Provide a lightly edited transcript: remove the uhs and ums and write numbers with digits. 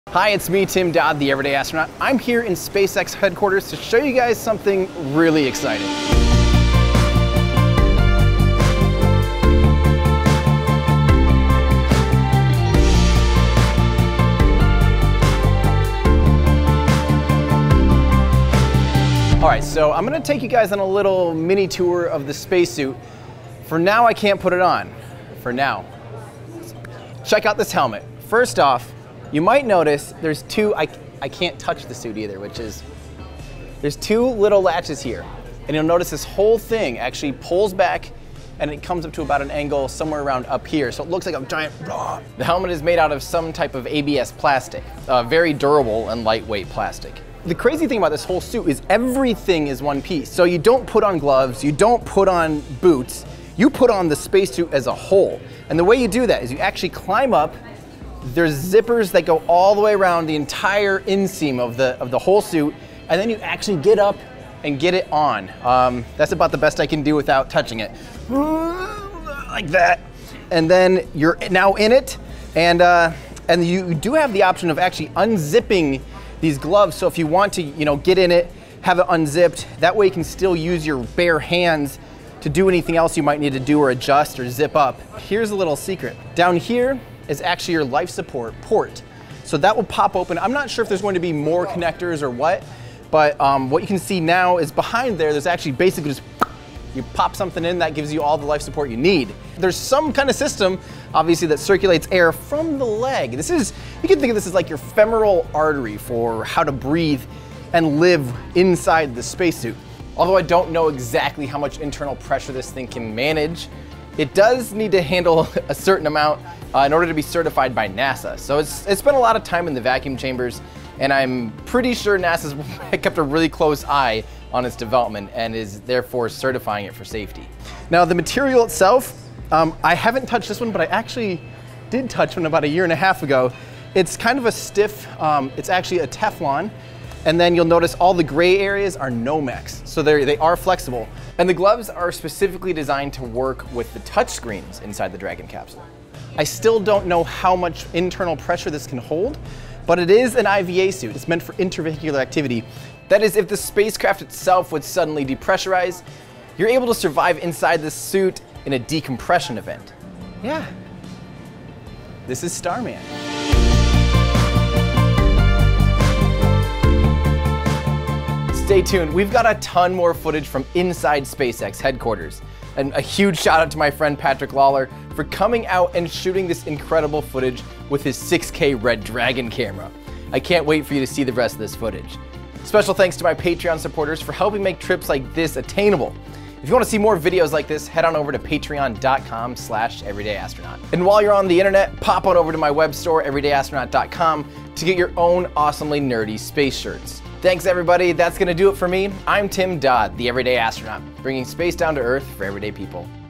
Hi, it's me, Tim Dodd, the Everyday Astronaut. I'm here in SpaceX headquarters to show you guys something really exciting. All right, so I'm gonna take you guys on a little mini tour of the spacesuit. For now, I can't put it on. For now. Check out this helmet. First off, you might notice there's two, I can't touch the suit either, there's two little latches here. And you'll notice this whole thing actually pulls back and it comes up to about an angle somewhere around up here. So it looks like a giant, the helmet is made out of some type of ABS plastic, very durable and lightweight plastic. The crazy thing about this whole suit is everything is one piece. So you don't put on gloves, you don't put on boots, you put on the spacesuit as a whole. And the way you do that is you actually climb up. There's zippers that go all the way around the entire inseam of the whole suit, and then you actually get up and get it on. That's about the best I can do without touching it. Like that. And then you're now in it, and you do have the option of actually unzipping these gloves. So if you want to, get in it, have it unzipped, that way you can still use your bare hands to do anything else you might need to do or adjust or zip up. Here's a little secret. Down here is actually your life support port. So that will pop open. I'm not sure if there's going to be more connectors or what, but what you can see now is behind there's actually basically just, you pop something in, that gives you all the life support you need. There's some kind of system, obviously, that circulates air from the leg. You can think of this as like your femoral artery for how to breathe and live inside the spacesuit. Although I don't know exactly how much internal pressure this thing can manage, it does need to handle a certain amount in order to be certified by NASA. So it's spent a lot of time in the vacuum chambers, and I'm pretty sure NASA's kept a really close eye on its development and is therefore certifying it for safety. Now the material itself, I haven't touched this one, but I actually did touch one about 1.5 years ago. It's kind of a stiff, it's actually a Teflon. And then you'll notice all the gray areas are Nomex, so they are flexible. And the gloves are specifically designed to work with the touch screens inside the Dragon capsule. I still don't know how much internal pressure this can hold, but it is an IVA suit. It's meant for intravehicular activity. That is, if the spacecraft itself would suddenly depressurize, you're able to survive inside this suit in a decompression event. Yeah, this is Starman. Stay tuned, we've got a ton more footage from inside SpaceX headquarters. And a huge shout out to my friend Patrick Lawler for coming out and shooting this incredible footage with his 6K Red Dragon camera. I can't wait for you to see the rest of this footage. Special thanks to my Patreon supporters for helping make trips like this attainable. If you want to see more videos like this, head on over to patreon.com/everydayastronaut. And while you're on the internet, pop on over to my web store, everydayastronaut.com, to get your own awesomely nerdy space shirts. Thanks everybody, that's gonna do it for me. I'm Tim Dodd, the Everyday Astronaut, bringing space down to Earth for everyday people.